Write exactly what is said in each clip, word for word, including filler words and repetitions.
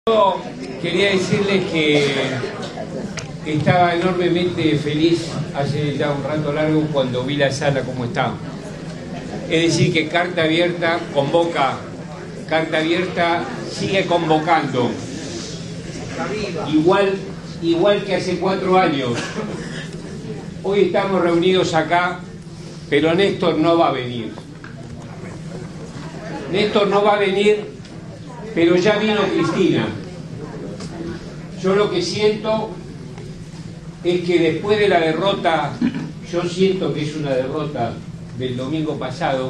Yo quería decirles que estaba enormemente feliz hace ya un rato largo cuando vi la sala como está. Es decir, que Carta Abierta convoca, Carta Abierta sigue convocando, igual, igual que hace cuatro años. Hoy estamos reunidos acá, pero Néstor no va a venir. Néstor no va a venir, pero ya vino Cristina. Yo lo que siento es que después de la derrota, yo siento que es una derrota del domingo pasado,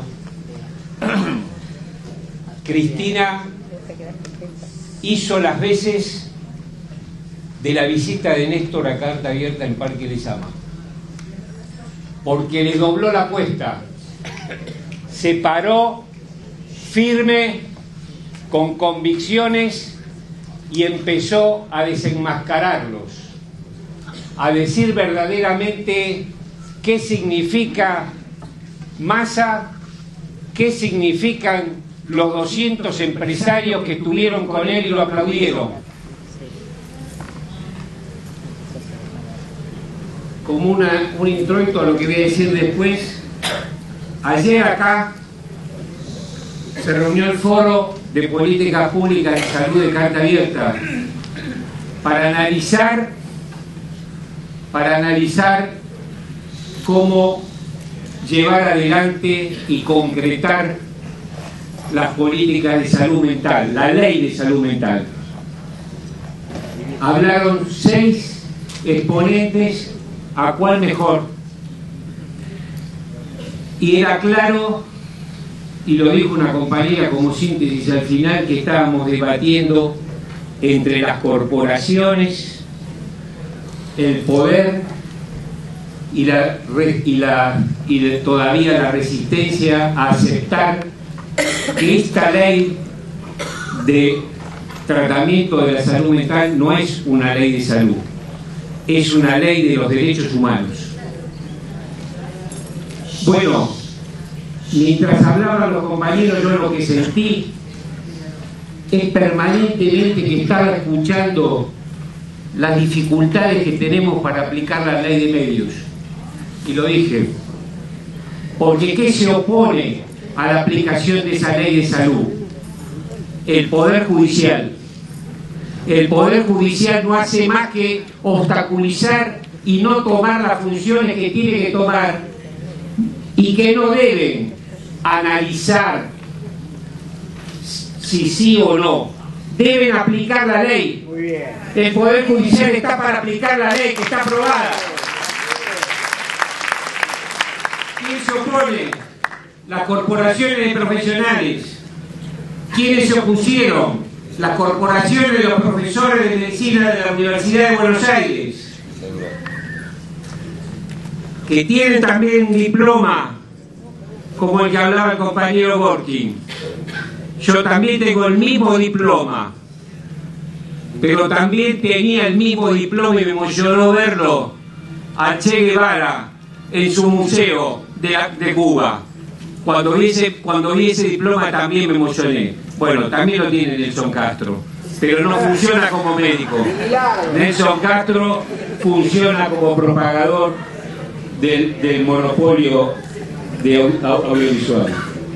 Cristina hizo las veces de la visita de Néstor a Carta Abierta en Parque Lezama, porque le dobló la apuesta, se paró firme, con convicciones, y empezó a desenmascararlos, a decir verdaderamente qué significa Massa, qué significan los doscientos empresarios que estuvieron con él y lo aplaudieron. Como una, un introito a lo que voy a decir después, ayer acá se reunió el Foro de Políticas Públicas de Salud de Carta Abierta para analizar, para analizar cómo llevar adelante y concretar las políticas de salud mental, la ley de salud mental. Hablaron seis exponentes, a cuál mejor. Y era claro, y lo dijo una compañera como síntesis al final, que estábamos debatiendo entre las corporaciones, el poder y la y la y de, todavía la resistencia a aceptar que esta ley de tratamiento de la salud mental no es una ley de salud, es una ley de los derechos humanos. Bueno, mientras hablaban los compañeros, yo lo que sentí es permanentemente que estaba escuchando las dificultades que tenemos para aplicar la ley de medios. Y lo dije, porque ¿qué se opone a la aplicación de esa ley de salud? El Poder Judicial. El Poder Judicial no hace más que obstaculizar y no tomar las funciones que tiene que tomar y que no deben analizar si sí o no. Deben aplicar la ley. Muy bien. El Poder Judicial está para aplicar la ley que está aprobada. ¿Quién se opone? Las corporaciones de profesionales. ¿Quiénes se opusieron? Las corporaciones de los profesores de medicina de la Universidad de Buenos Aires, que tienen también un diploma como el que hablaba el compañero Borkin. Yo también tengo el mismo diploma, pero también tenía el mismo diploma y me emocionó verlo a Che Guevara en su museo de, de Cuba. Cuando vi, ese, cuando vi ese diploma también me emocioné. Bueno, también lo tiene Nelson Castro, pero no funciona como médico. Nelson Castro funciona como propagador del, del monopolio de audiovisual.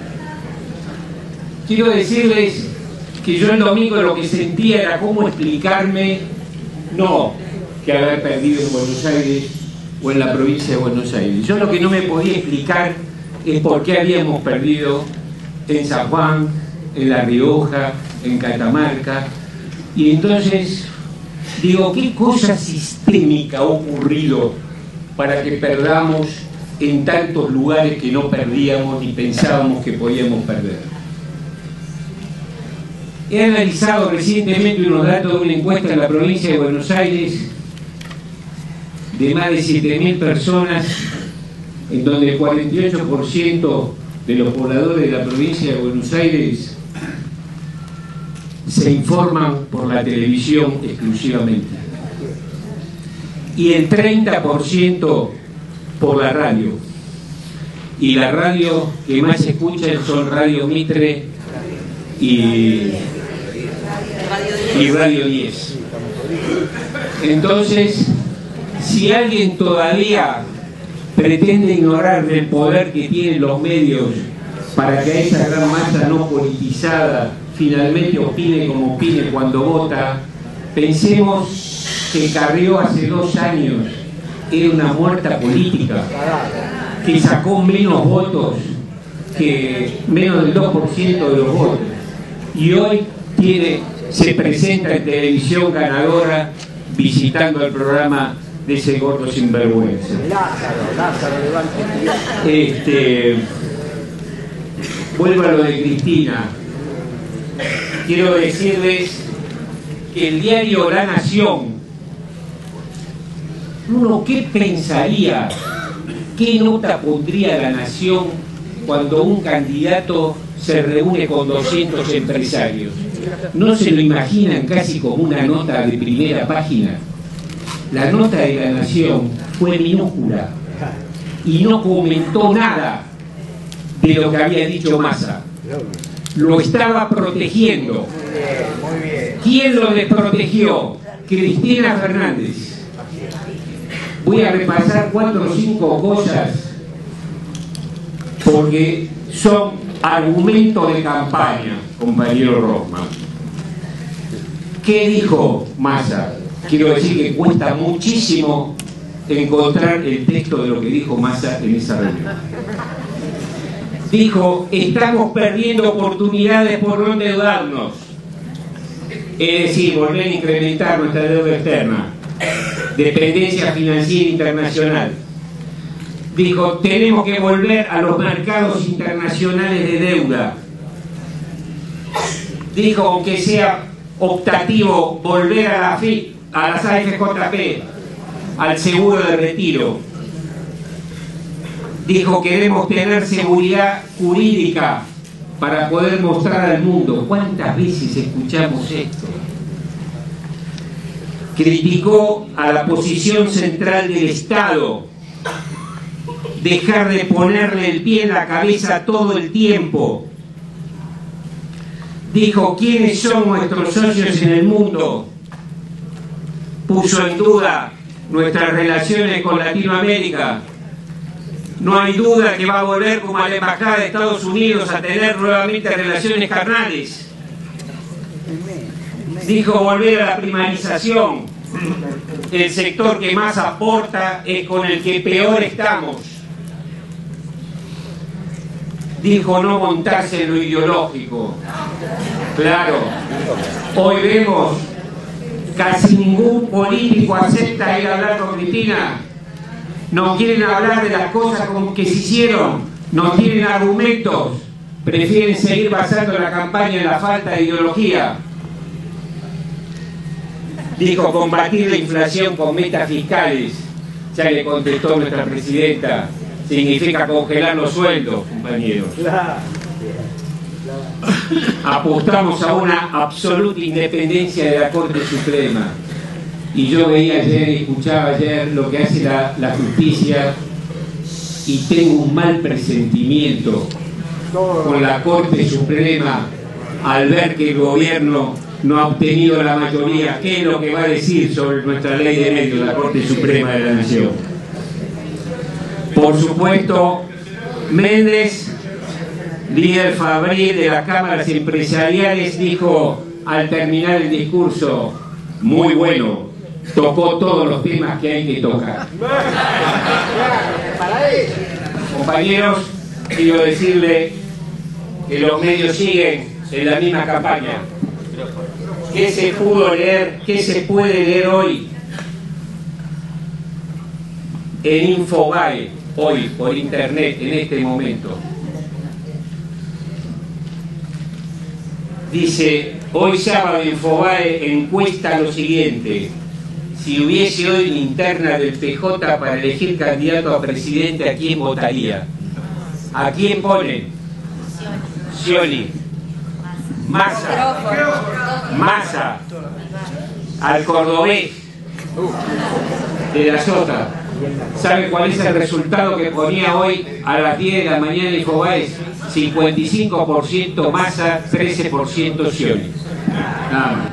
Quiero decirles que yo el domingo lo que sentía era cómo explicarme, no que haber perdido en Buenos Aires o en la provincia de Buenos Aires. Yo lo que no me podía explicar es por qué habíamos perdido en San Juan, en La Rioja, en Catamarca. Y entonces digo, ¿qué cosa sistémica ha ocurrido para que perdamos en tantos lugares que no perdíamos ni pensábamos que podíamos perder? He analizado recientemente unos datos de una encuesta en la provincia de Buenos Aires de más de siete mil personas, en donde el cuarenta y ocho por ciento de los pobladores de la provincia de Buenos Aires se informan por la televisión exclusivamente, y el treinta por ciento por la radio, y la radio que más se escucha son Radio Mitre y Radio y Radio diez. Entonces, si alguien todavía pretende ignorar el poder que tienen los medios para que esa gran masa no politizada finalmente opine como opine cuando vota, pensemos que Carrió hace dos años era una muerta política, que sacó menos votos, que menos del dos por ciento de los votos, y hoy tiene, se presenta en televisión ganadora visitando el programa de ese gordo sinvergüenza. Este, vuelvo a lo de Cristina. Quiero decirles que el diario La Nación, uno qué pensaría, qué nota pondría La Nación cuando un candidato se reúne con doscientos empresarios. ¿No se lo imaginan casi como una nota de primera página? La nota de La Nación fue minúscula y no comentó nada de lo que había dicho Massa. Lo estaba protegiendo. ¿Quién lo desprotegió? Cristina Fernández. Voy a repasar cuatro o cinco cosas porque son argumentos de campaña, compañero Rosman. ¿Qué dijo Massa? Quiero decir que cuesta muchísimo encontrar el texto de lo que dijo Massa en esa reunión. Dijo, estamos perdiendo oportunidades por no endeudarnos. Es decir, volver a incrementar nuestra deuda externa, dependencia financiera internacional. Dijo, tenemos que volver a los mercados internacionales de deuda. Dijo, aunque sea optativo, volver a la F I P, a las A F J P, al seguro de retiro. Dijo, queremos tener seguridad jurídica para poder mostrar al mundo. ¿Cuántas veces escuchamos esto? Criticó a la posición central del Estado, dejar de ponerle el pie en la cabeza todo el tiempo. Dijo, ¿quiénes son nuestros socios en el mundo? Puso en duda nuestras relaciones con Latinoamérica. No hay duda que va a volver como a la Embajada de Estados Unidos a tener nuevamente relaciones carnales. Dijo volver a la primarización. El sector que más aporta es con el que peor estamos. Dijo no montarse en lo ideológico. Claro, hoy vemos casi ningún político acepta ir a hablar con Cristina. No quieren hablar de las cosas que se hicieron, no tienen argumentos, prefieren seguir basando la campaña en la falta de ideología. Dijo combatir la inflación con metas fiscales. Ya le contestó nuestra presidenta, significa congelar los sueldos, compañeros. Apostamos a una absoluta independencia de la Corte Suprema. Y yo veía ayer y escuchaba ayer lo que hace la, la justicia y tengo un mal presentimiento con la Corte Suprema al ver que el gobierno no ha obtenido la mayoría. ¿Qué es lo que va a decir sobre nuestra ley de medios la Corte Suprema de la Nación? Por supuesto, Méndez, líder fabril de las cámaras empresariales, dijo al terminar el discurso, muy bueno, tocó todos los temas que hay que tocar. Compañeros, quiero decirle que los medios siguen en la misma campaña. ¿Qué se pudo leer? ¿Qué se puede leer hoy en Infobae, hoy por internet, en este momento? Dice, hoy sábado Infobae encuesta lo sciente: si hubiese hoy linterna del P J para elegir candidato a presidente, ¿a quién votaría? ¿A quién ponen? Scioli. Massa. Massa. Al cordobés de la Sota. ¿Sabe cuál es el resultado que ponía hoy a las diez de la mañana Infobae? cincuenta y cinco por ciento Massa, trece por ciento Scioli. Nada más.